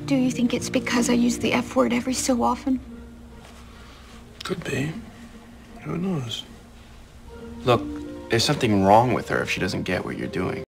Do you think it's because I use the F word every so often? Could be. Who knows? Look, there's something wrong with her if she doesn't get what you're doing.